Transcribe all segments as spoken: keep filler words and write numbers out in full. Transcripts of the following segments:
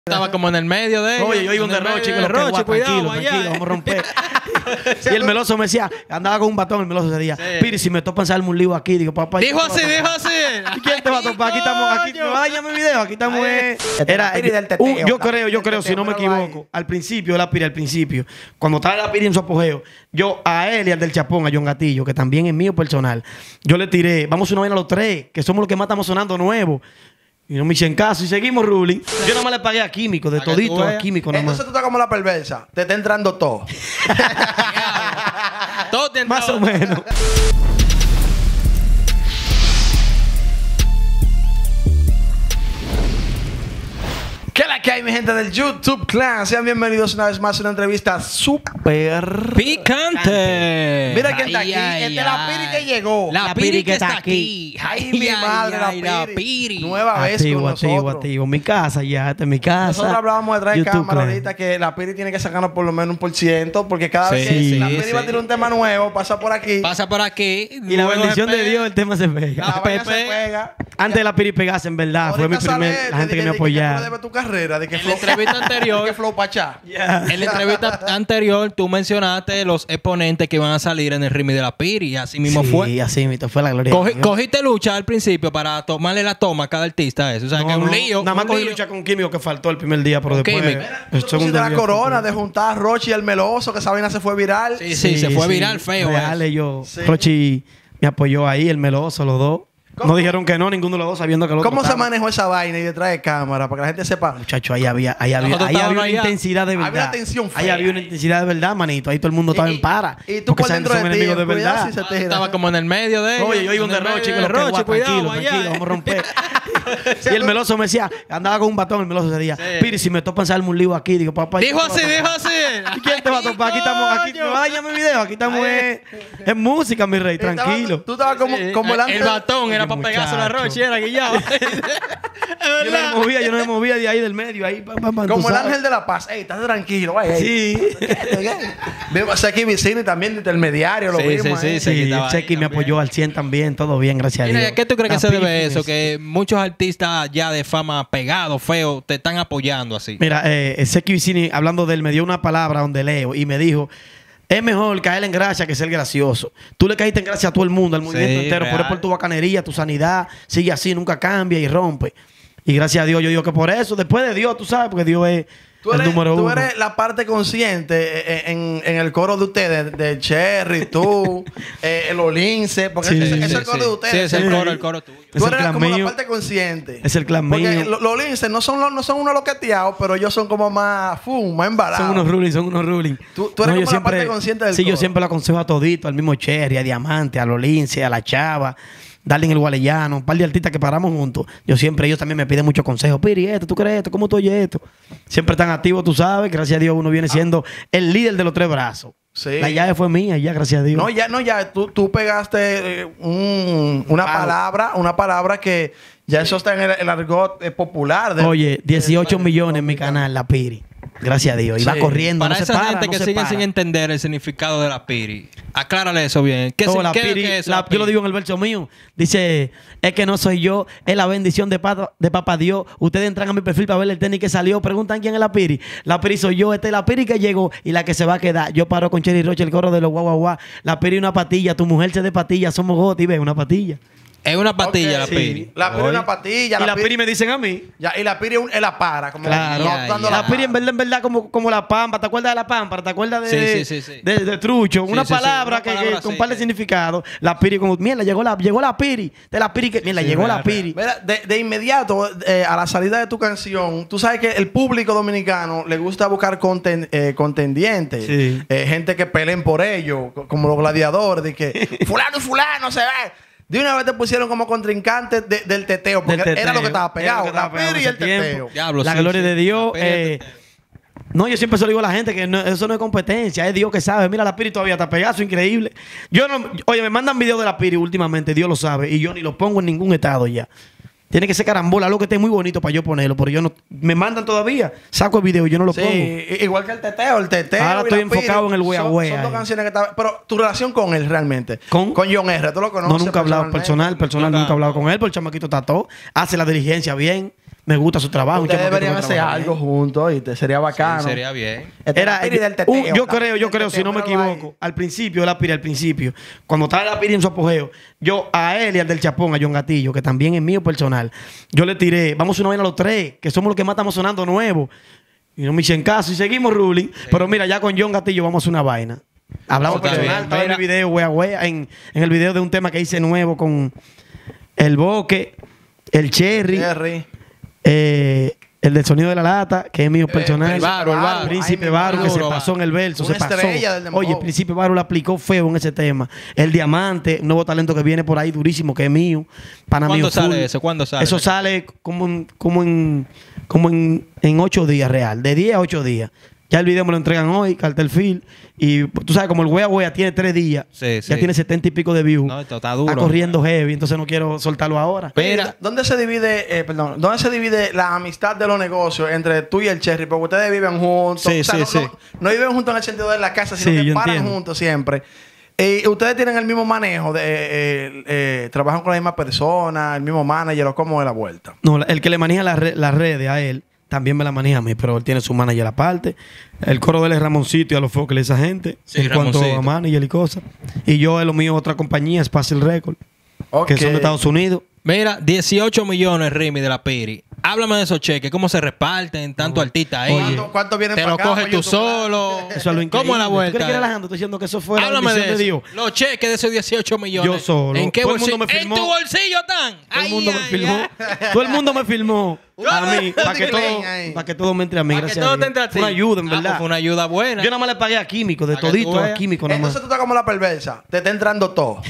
Estaba como en el medio de ellos. Oye, yo iba un derroche, que lo Roche, cuidado, tranquilo, tranquilo, vamos a romper. Y el meloso me decía, andaba con un batón, el meloso se decía, sí. Piri, si me topan salme un lío aquí, digo, papá. Dijo así, dijo así. ¿Quién te va a topar? Aquí estamos, aquí, me va a dañar mi video, aquí estamos. Eh. Era, uh, yo creo, yo creo, si no me equivoco, al principio de la Piri, al principio, cuando estaba la Piri en su apogeo, yo a él y al del Chapón, a John Gatillo, que también es mío personal, yo le tiré, vamos a una vaina a los tres, que somos los que más estamos sonando nuevos. Y no me hicieron caso y seguimos ruling. Yo nomás le pagué a Químico, de a todito a Químico nomás. Entonces tú estás como la perversa. Te está entrando todo. Todo te entró. Más o menos. ¿Qué la que hay, mi gente del YouTube Clan? Sean bienvenidos una vez más a una entrevista súper picante. Mira quién está Ay, aquí. ay, Esta es la ay. Piri que llegó. La, La Piri, Piri que que está está aquí. Ay, Ay, mi ay, madre, ay, la la Piri. Piri. Nueva vez Activo, con activo, nosotros. activo. Mi casa ya, esta es mi casa. Nosotros hablábamos de traer YouTube cámara Clan. ahorita, que la Piri tiene que sacarnos por lo menos un por ciento, porque cada Sí, vez que sí, la Piri sí. va a tirar un tema nuevo, pasa por aquí. Pasa por aquí. Y la luego bendición se de pega. Dios, el tema se pega. La vaina Pepe. se pega. Antes de la Piri pegase, en verdad, fue mi Ahorita primer, sale la gente de- que de- me de tú apoyaba. le debes tu carrera, de que En la flow, entrevista de anterior, que flow pachá. Yeah. en la entrevista anterior, tú mencionaste los exponentes que iban a salir en el remix de la Piri. Y así mismo Sí, fue. así mismo fue la gloria. Cogi- de Dios. cogiste lucha al principio para tomarle la toma a cada artista. Eso. O sea, No, que es un no, lío. Nada más un cogí lío. lucha con Químico que faltó el primer día, pero Con después. Químico. el Tú segundo pusiste la día corona fue- de juntar a Rochi y el Meloso, que esa vaina se fue viral. Sí, sí, se fue viral feo. Real, eso. yo. Sí. Rochi me apoyó ahí, el meloso, los dos. ¿Cómo? No dijeron que no, ninguno de los dos sabiendo que el otro ¿Cómo se estaba. manejó esa vaina y detrás de cámara? Para que la gente sepa. Muchacho, ahí había, ahí había, Nosotros ahí había estábamos una allá. intensidad de Había verdad. una tensión Ahí fea. había una intensidad de verdad, manito. Ahí todo el mundo estaba Y- en para. y tú porque por dentro son de ti, enemigos de cuidado verdad. si se te- Estaba como en el medio de ellos. Oye, yo iba un En el derroche, medio que de lo que Roche, guapa, cuidado, tranquilo, allá. tranquilo, vamos a romper. Y el meloso me decía, andaba con un batón, el meloso se decía, Sí. Piri, si me topan salme un lío aquí, digo, papá. Dijo ¿quién te así, va a dijo topar? así. ¿Y quién te va a topar? Aquí estamos, aquí me va a dañar mi video, aquí estamos en, en música, mi rey, Estaba- tranquilo. Tú estabas como, Sí, como el el, ángel. batón era Oye, para pegarse a la muchacho. Roche, era guillado. Es Yo no verdad. me movía, yo no me movía de ahí del medio, ahí, pam, pam, pam, tú Como el sabes. ángel de la paz. Ey, estás tranquilo. Ey, ey. Sí. Vimos aquí Vicini también de intermediario. Lo Sí, vimos. sí, ahí. sí, se Sí, quitaba el Chequi ahí me también. apoyó al cien también, todo bien, gracias a Mira, Dios. ¿a qué tú crees que La se debe Piri eso? fue- Que muchos artistas ya de fama pegados, feos, te están apoyando así. Mira, eh, el Chequi Vicini, hablando de él, me dio una palabra donde leo y me dijo, es mejor caer en gracia que ser gracioso. Tú le caíste en gracia a todo el mundo, al movimiento Sí, entero, pero real. es por tu bacanería, tu sanidad, sigue así, nunca cambia y rompe. Y gracias a Dios, yo digo que por eso, después de Dios, tú sabes, porque Dios es Tú el eres, número tú uno. eres la parte consciente en, en el coro de ustedes, de Cherry, tú, eh, el Olince, porque Sí, ese, ese sí, es el coro de ustedes. Sí, es el Sí. coro, el coro tuyo. Es Tú el eres clan como mío. la parte consciente. Es el clan Porque mío. lo- los Lince no son, los- no son unos loqueteados, pero ellos son como más fum, más embarados. Son unos ruling, son unos ruling. Tú- tú eres yo como la parte consciente del Sí, yo coro. siempre lo aconsejo a todito, al mismo Cherry, a Diamante, a Lolince, a La Chava, Darling el Gualeyano, un par de artistas que paramos juntos. Yo siempre, ellos también me piden muchos consejos. Piri, esto, ¿tú crees esto? ¿Cómo tú oyes esto? Siempre están activos, tú sabes. Gracias a Dios uno viene siendo el líder de los tres brazos. Sí. La llave fue mía, ya, gracias a Dios. No, ya, no, ya, tú, tú pegaste eh, un- una Palo. palabra, una palabra que ya eso está en el, el argot eh, popular. de- Oye, dieciocho de- millones en mi canal, La Piri. Gracias a Dios. Y va Sí. corriendo, Para no se esa para, gente no que se siguen para. sin entender el significado de la Piri, aclárale eso bien. ¿Qué, No, se- la qué- Piri, qué es la- la yo Piri? lo digo en el verso mío. Dice, es que no soy yo, es la bendición de, pata- de papá Dios. Ustedes entran a mi perfil para ver el tenis que salió. Preguntan quién es la Piri. La Piri soy yo, esta es la Piri que llegó y la que se va a quedar. Yo paro con Cherry Roche, el coro de los guau guau guau. La Piri una patilla, tu mujer se de patilla, somos goti, ve, una patilla. Es una patilla Ok, la sí. Piri. La Piri es una patilla. y la Piri me dicen a mí. Ya, y la Piri es un- es la para. Como Claro. no, Ya, dando ya. La Piri en verdad, en verdad, como, como la pampa. ¿Te acuerdas de la pampa? ¿Te acuerdas de, Sí, de, sí, sí, sí. de- de trucho? Sí, una sí, sí, palabra una que, palabra que con así, un par de que- significados. La Piri como, mierda, llegó la, llegó la Piri. De la Piri que, mierda, Sí, llegó real, la Piri. Mira, de, de inmediato, eh, a la salida de tu canción, tú sabes que el público dominicano le gusta buscar conten- eh, contendientes. Sí. Eh, gente que peleen por ellos, co- como los gladiadores, de que fulano y fulano se ve. De una vez te pusieron como contrincante de- del teteo, porque Del era lo que teteo. estaba Era lo pegado. que estaba La pegado Piri y en el ese tiempo. teteo. Diablo, La sí, gloria sí. de Dios. La Piri es eh, teteo. no, yo siempre se lo digo a la gente que no- eso no es competencia, es Dios que sabe. Mira, la Piri todavía está pegada, eso es increíble. Yo no, oye, me mandan videos de la Piri últimamente, Dios lo sabe, y yo ni lo pongo en ningún estado ya. Tiene que ser carambola, algo que esté muy bonito para yo ponerlo. Pero yo no... Me mandan todavía. Saco el video y yo no lo Sí, pongo. igual que el teteo, el teteo. Ahora y estoy la enfocado Piri. en el wea Son- wea Son dos ahí. canciones que está... Pero tu relación con él realmente. ¿Con? Con John R. ¿Tú lo conoces? No, nunca he hablado personalmente? personal. Personal, Nunca. nunca he hablado con él. Porque el chamaquito está todo. Hace la diligencia bien. Me gusta su trabajo. un Ustedes chamaquito deberían que hacer trabaja algo bien. juntos y te sería bacano. Sí, sería bien. Este, Era, la Piri del teteo, un- yo la creo, Piri yo del creo, si no me teteo, míralo equivoco, al principio, la Piri, al principio, cuando estaba la Piri en su apogeo, yo a él y al del Chapón, a John Gatillo, que también es mío personal, yo le tiré, vamos a una vaina a los tres, que somos los que más estamos sonando nuevos. Y no me hicieron caso y seguimos ruling. Pero mira, ya con John Gatillo vamos a hacer una vaina. Hablamos Está personal, bien. estaba en Mira. el video, wea, wea, en, en el video de un tema que hice nuevo con el Boque, el Cherry, Jerry. eh, el del sonido de la lata, que es mío personal. Príncipe Baro, el Baro. Baro. Príncipe Ay, Baro, mi que se duro, pasó en el verso, Una se pasó. estrella del dembow. Oye, Príncipe Baro la aplicó feo en ese tema. El Diamante, un nuevo talento que viene por ahí durísimo, que es mío. Pana ¿Cuándo mío, sale full. eso? ¿Cuándo sale? Eso sale como en, como en, como en, en ocho días real, de diez a ocho días. Ya el video me lo entregan hoy, Cartel Film. Y tú sabes, como el Wea Wea tiene tres días, Sí, ya sí. tiene setenta y pico de views. No, esto está duro. corriendo heavy, entonces no quiero soltarlo ahora. Mira. ¿Dónde se divide, eh, perdón, dónde se divide la amistad de los negocios entre tú y el Cherry? Porque ustedes viven juntos. Sí, o sea, sí, no, sí. No, no viven juntos en el sentido de la casa, sino Sí, que yo paran entiendo. juntos siempre. Y ustedes tienen el mismo manejo, de, eh, eh, trabajan con la misma persona, el mismo manager, o cómo es la vuelta. No, la- el que le maneja las re- las redes a él, también me la maneja a mí, pero él tiene su manager aparte. El coro de él es Ramoncito y a los fuegos que le esa gente. Sí, en cuanto Ramoncito. a manager y cosas. Y yo, es lo mío, otra compañía, Spatial Record, que son de Estados Unidos. Mira, dieciocho millones, Remy, de la Piri. Háblame de esos cheques, cómo se reparten, tanto artistas ahí. Oye. ¿Cuánto, cuánto vienen Te para lo acá, coges para tú YouTube? solo. Eso es lo increíble. ¿Cómo es la ¿Tú crees que vuelta? relajando? Estoy diciendo que eso fue la Háblame bendición de de eso. Dios. Los cheques de esos dieciocho millones. Yo solo. ¿En qué Todo el bolsillo? mundo me filmó. ¿En tu bolsillo están? Todo el Ay, mundo me ay, filmó. ay. Todo el mundo me filmó a mí, para que, Disclaimer todo, ahí. para que todo me entre a mí, Para que gracias todo a te Dios. entre a ti. Fue una ayuda, en Ah, pues verdad. fue una ayuda buena. Yo nada más le pagué a Químico, de Para que todito tú a veas. Químico nada más. Entonces tú estás como la perversa. Te está entrando todo.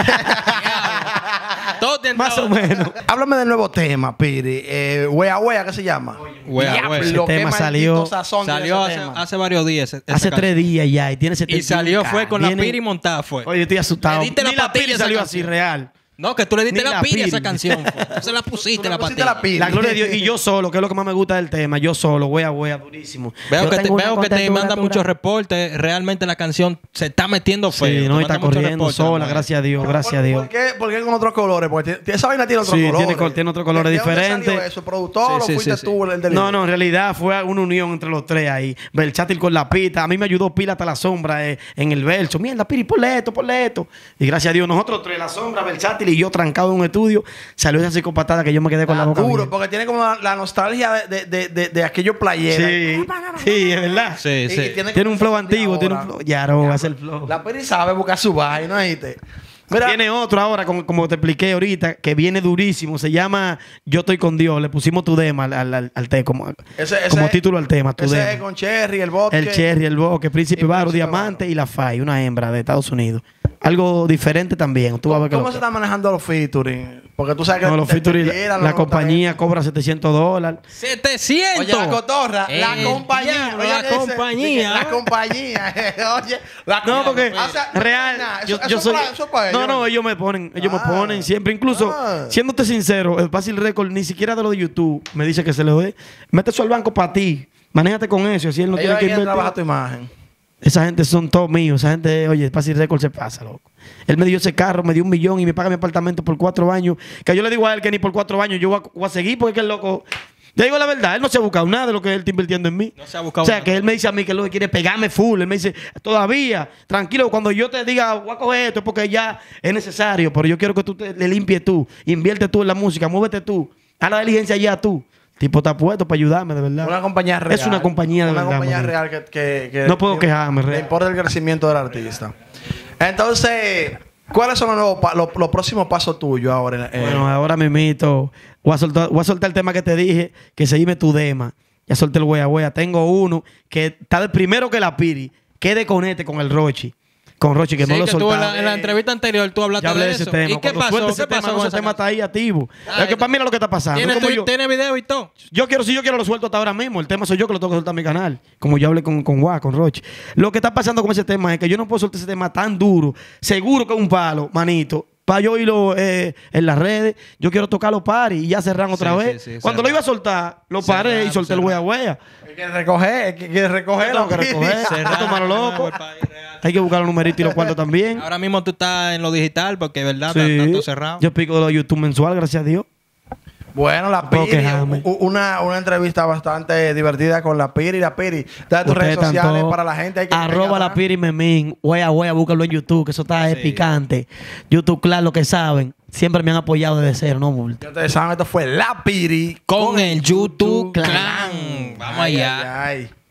Todo te Más o entraba. menos. Háblame del nuevo tema, Piri. Eh, wea Wea, ¿qué se llama? Wea, Diablo, Wea. Ese qué tema maldito salió- sazón tiene Salió ese hace, tema. hace varios días. esa- esa Hace canción. tres días ya y tiene setenta Y salió K. fue con la Viene- Piri montada fue. Oye, estoy asustado. Le diste la Ni la patilla Piri a esa salió canción. así, real. No, que tú le diste Ni la la pilla a esa Piri. canción. fue. Tú se la pusiste Tú la le pusiste patilla. la pila. La gloria de Dios. Y yo solo, que es lo que más me gusta del tema. Yo solo, wea, wea, durísimo. Veo Yo que te, tengo una veo que te contextura manda dura. muchos reportes. Realmente la canción se está metiendo feo. Sí, Te no, manda está muchos corriendo reportes, sola, la gracias a Dios, ¿Por- gracias a por- Dios. ¿Por qué, por qué con otros colores? Porque tiene- esa vaina tiene otros Sí, colores. tiene col- tiene otros colores ¿De dónde salió diferentes. eso? ¿Productor Sí, sí, o fuiste sí, sí. tú el del No, no, en realidad fue una unión entre los tres ahí. Versátil con la pita. A mí me ayudó Pila hasta la sombra eh, en el verso. Mierda, Piri, ponle esto, ponle esto. Y gracias a Dios, nosotros tres, la sombra, Versátil y yo trancado en un estudio, salió esa psicopatada que yo me quedé con la boca Duro, abierta. porque tiene como la, la nostalgia de, de, de, de aquellos playeros. Sí, sí, es verdad. Sí, Y sí. tiene, Tiene un flow de antiguo, tiene un ahora. flow. Ya, no, es el flow. La Piri sabe buscar su vaina, ¿viste? Mira, Tiene otro ahora, como, como te expliqué ahorita, que viene durísimo. Se llama Yo estoy con Dios. Le pusimos tu dema al, al, al, al te- como, ese, ese, como título al tema, tu ese dema. es con Cherry, el vodka. El Cherry, el Boque, Príncipe Y Baro, Príncipe Diamante Baro. y la Fai, una hembra de Estados Unidos. Algo diferente también. Tú vas a ver que ¿Cómo lo- se están manejando los featuring? Porque tú sabes que No, los te- te featuring, tiran la los compañía cobra setecientos dólares. setecientos. Oye, la cotorra, la El compañía. diablo, Oye, la ¿qué dice? compañía. La compañía. Oye, la No, porque O sea, no real, nada, yo, eso- yo eso soy... para- eso para no, ellos. no, ellos me ponen, ellos Ah. me ponen siempre. Incluso, Ah. siéndote sincero, el Fácil Record, ni siquiera de lo de YouTube, me dice que se lo dé. Mete eso al banco para ti. Manéjate con eso, así él no Ellos tiene que quieren trabajar invertir. tu imagen. Esa gente son todos míos. Esa gente, oye, Fácil Record se pasa, loco. Él me dio ese carro, me dio un millón y me paga mi apartamento por cuatro años. Que yo le digo a él que ni por cuatro años yo voy a, voy a seguir porque es que el loco... Te digo la verdad, él no se ha buscado nada de lo que él está invirtiendo en mí. No se ha buscado O sea, nada. que él me dice a mí que lo que quiere es pegarme full. Él me dice, todavía, tranquilo, cuando yo te diga, voy a coger esto es porque ya es necesario. Pero yo quiero que tú te, le limpies tú, invierte tú en la música, muévete tú, haz la diligencia ya tú. Tipo, está puesto para ayudarme, de verdad. Una compañía real. Es una compañía de una verdad. compañía mano. real que, que, que- No puedo que- quejarme, Le real. importa el crecimiento del artista. Entonces, ¿cuáles son los, nuevos pa- los, los próximos pasos tuyos ahora? Eh, Bueno, ahora mismito voy a soltar, voy a soltar el tema que te dije, que se dime tu dema. Ya solté el wea wea. Tengo uno que está de primero que la Piri, que de conete con el Rochi. con Rochi, que Sí, no lo que tú en soltaba. la, en la entrevista anterior tú hablaste Ya hablé de de ese eso. tema. ¿Y qué Cuando pasó? suelte ¿Qué ese tema, pasó no, con ese esa tema está ahí activo. Ah, Es que para mí mira lo que está pasando. ¿Tiene, Como tu- yo, ¿Tiene video y todo? yo quiero, si yo quiero, lo suelto hasta ahora mismo. El tema soy yo que lo tengo que soltar en mi canal. Como yo hablé con, con Gua, con Rochi. Lo que está pasando con ese tema es que yo no puedo soltar ese tema tan duro. Seguro que es un palo, manito. Para yo irlo eh, en las redes, yo quiero tocar los paris y ya cerran otra Sí, vez. sí, sí, Cuando cerrar. lo iba a soltar, lo paré Cerrar, y solté el cerrar. huea huea. Hay que recoger, hay que, hay que recoger. Tengo que la recoger. piri. Cerrar, Esto, mano, loco. el país real. Hay que buscar los numeritos y los cuartos también. Ahora mismo tú estás en lo digital porque, ¿verdad? Sí. Está tanto cerrado. Yo pico de los YouTube mensual, gracias a Dios. Bueno, la puedo Piri, quejarme. u- una, una entrevista bastante divertida con la Piri. La Piri, da tus Ustedes redes están sociales todos- para la gente. Hay que Arroba la Piri Memín. Huea, huea, búscalo en YouTube, que eso está Sí. picante. YouTube, claro, lo que saben. Siempre me han apoyado desde cero, no multa. Ya ustedes saben, esto fue la Piri Con el YouTube Clan. Vamos Ay, allá. ay, ay.